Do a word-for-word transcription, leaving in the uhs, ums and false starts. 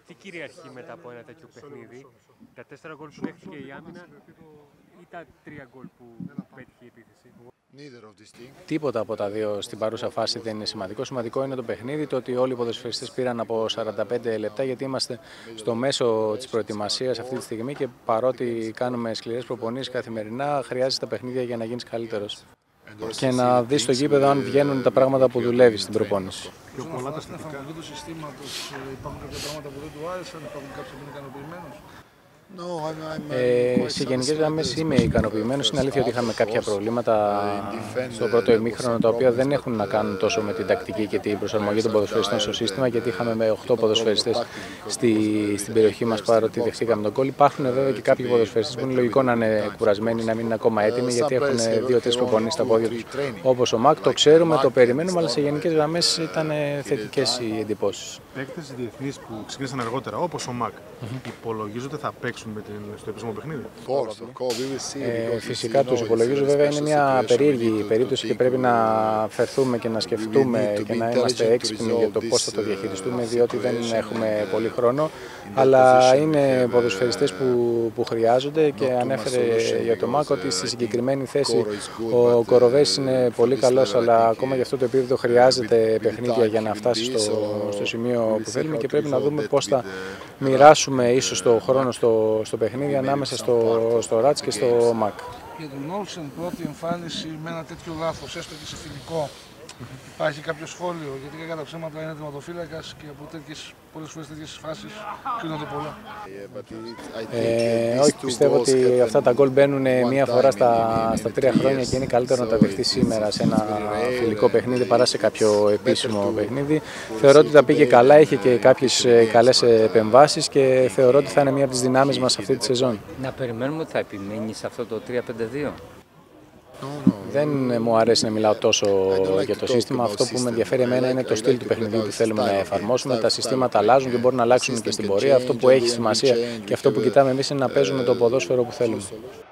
Τι κυριαρχεί μετά από ένα τέτοιο παιχνίδι, τα τέσσερα γκολ που δέχτηκε η άμυνα ή τα τρία γκολ που πέτυχε η επίθεση? Τίποτα από τα δύο στην παρούσα φάση δεν είναι σημαντικό. Σημαντικό είναι το παιχνίδι, το ότι όλοι οι ποδοσφαιριστές πήραν από σαράντα πέντε λεπτά, γιατί είμαστε στο μέσο της προετοιμασίας αυτή τη στιγμή και παρότι κάνουμε σκληρές προπονήσεις καθημερινά, χρειάζεται τα παιχνίδια για να γίνεις καλύτερος. Και να δεις στο γήπεδο αν βγαίνουν τα πράγματα που δουλεύεις στην προπόνηση. Πιο πολλά τα στην εφαρμογή του συστήματος, υπάρχουν κάποια πράγματα που δεν του άρεσαν, υπάρχουν κάποιοι που είναι ικανοποιημένος? Ε, σε γενικές γραμμές είμαι ικανοποιημένος. Είναι αλήθεια ότι είχαμε κάποια προβλήματα στο πρώτο ημίχρονο, τα οποία δεν έχουν να κάνουν τόσο με την τακτική και την προσαρμογή των ποδοσφαιριστών στο σύστημα, γιατί είχαμε με οκτώ ποδοσφαιριστές στη, στην περιοχή μας παρότι δεχτήκαμε τον γκολ. Υπάρχουν βέβαια και κάποιοι ποδοσφαιριστές που είναι λογικό να είναι κουρασμένοι, να μην είναι ακόμα έτοιμοι, γιατί έχουν δύο-τρεις προπονήσεις στα πόδια τους. Όπως ο Μακ, το ξέρουμε, το περιμένουμε, αλλά σε γενικές γραμμές ήταν θετικές οι εντυπώσεις. Παίκτες διεθνείς που ξεκίνησαν αργότερα, όπως ο Μακ, mm-hmm. υπολογίζονται θα παίξουν με την, στο επίσημο παιχνίδι? Ε, φυσικά τους υπολογίζω. Βέβαια είναι μια περίεργη περίπτωση και πρέπει να φερθούμε και να σκεφτούμε και να είμαστε έξυπνοι για το πώς θα το διαχειριστούμε, διότι δεν έχουμε πολύ χρόνο. Αλλά είναι ποδοσφαιριστές που, που χρειάζονται και ανέφερε για το Μάκο ότι στη συγκεκριμένη θέση ο Κοροβές είναι πολύ καλός, αλλά ακόμα για αυτό το επίπεδο χρειάζεται παιχνίδια για να φτάσει στο, στο σημείο που θέλουμε και πρέπει να δούμε πώς θα μοιράσουμε ίσως το χρόνο στο, στο παιχνίδι ανάμεσα στο, στο Ράτς και στο Μακ. Για τον Όλσεν, πρώτη εμφάνιση με ένα τέτοιο λάθος, έστω και σε φιλικό, υπάρχει κάποιο σχόλιο? Γιατί κατά τα ψέματα είναι τερματοφύλακας και από τέτοιες, πολλές φορές τέτοιες φάσεις κρίνονται πολλά. Ε, όχι, πιστεύω ότι αυτά τα γκολ μπαίνουν μία φορά στα, στα τρία χρόνια και είναι καλύτερο να τα δεχτεί σήμερα σε ένα φιλικό παιχνίδι παρά σε κάποιο επίσημο παιχνίδι. Θεωρώ ότι τα πήγε καλά, είχε και κάποιες καλές επεμβάσεις και θεωρώ ότι θα είναι μία από τις δυνάμεις μας αυτή τη σεζόν. Να περιμένουμε ότι θα επιμείνει σε αυτό το τρία πέντε δύο. Δεν μου αρέσει να μιλάω τόσο για το σύστημα. Αυτό που με ενδιαφέρει εμένα είναι το στυλ του παιχνιδιού που θέλουμε να εφαρμόσουμε. Τα συστήματα αλλάζουν και μπορούν να αλλάξουν και στην πορεία. Αυτό που έχει σημασία και αυτό που κοιτάμε εμείς είναι να παίζουμε το ποδόσφαιρο που θέλουμε.